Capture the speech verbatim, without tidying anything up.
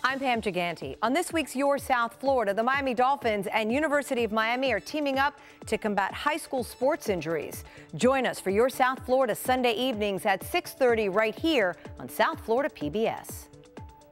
I'm Pam Gigante. On this week's Your South Florida, the Miami Dolphins and University of Miami are teaming up to combat high school sports injuries. Join us for Your South Florida Sunday evenings at six thirty right here on South Florida P B S.